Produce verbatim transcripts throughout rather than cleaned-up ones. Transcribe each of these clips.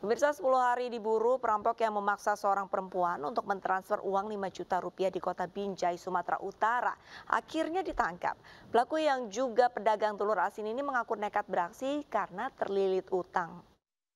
Pemirsa, sepuluh hari diburu, perampok yang memaksa seorang perempuan untuk mentransfer uang lima juta rupiah di kota Binjai, Sumatera Utara, akhirnya ditangkap. Pelaku yang juga pedagang telur asin ini mengaku nekat beraksi karena terlilit utang.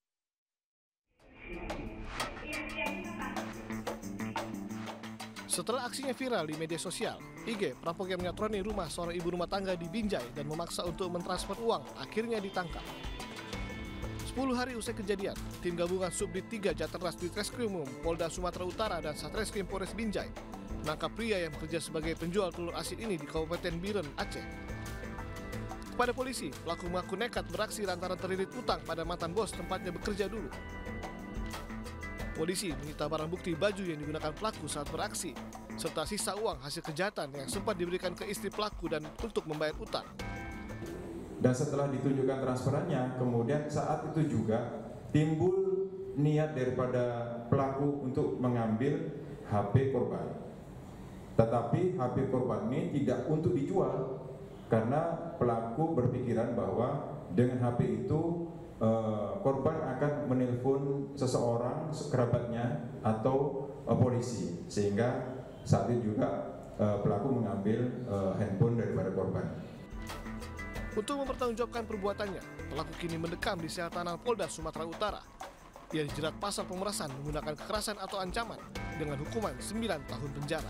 Setelah aksinya viral di media sosial, I G perampok yang menyatroni rumah seorang ibu rumah tangga di Binjai dan memaksa untuk mentransfer uang akhirnya ditangkap. sepuluh hari usai kejadian, tim gabungan Subdit tiga Jatras Ditreskrim Polda Sumatera Utara dan Satreskrim Polres Binjai menangkap pria yang bekerja sebagai penjual telur asin ini di Kabupaten Biren, Aceh. Kepada polisi, pelaku mengaku nekat beraksi lantaran terlilit utang pada mantan bos tempatnya bekerja dulu. Polisi menyita barang bukti baju yang digunakan pelaku saat beraksi, serta sisa uang hasil kejahatan yang sempat diberikan ke istri pelaku dan untuk membayar utang. Dan setelah ditunjukkan transferannya, kemudian saat itu juga timbul niat daripada pelaku untuk mengambil H P korban. Tetapi H P korban ini tidak untuk dijual, karena pelaku berpikiran bahwa dengan H P itu eh, korban akan menelpon seseorang, kerabatnya atau eh, polisi, sehingga saat itu juga eh, pelaku mengambil eh, handphone daripada korban. Untuk mempertanggungjawabkan perbuatannya, pelaku kini mendekam di sel tahanan Polda Sumatera Utara. Ia dijerat pasal pemerasan menggunakan kekerasan atau ancaman dengan hukuman sembilan tahun penjara.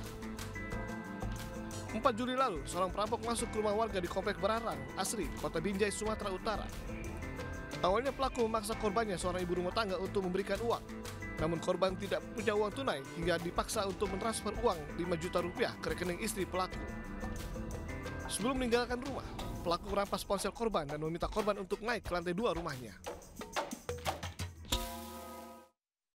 empat Juli lalu, seorang perampok masuk ke rumah warga di Komplek Bararang, Asri, Kota Binjai, Sumatera Utara. Awalnya pelaku memaksa korbannya, seorang ibu rumah tangga, untuk memberikan uang. Namun korban tidak punya uang tunai hingga dipaksa untuk mentransfer uang lima juta rupiah ke rekening istri pelaku. Sebelum meninggalkan rumah, pelaku merampas ponsel korban dan meminta korban untuk naik ke lantai dua rumahnya.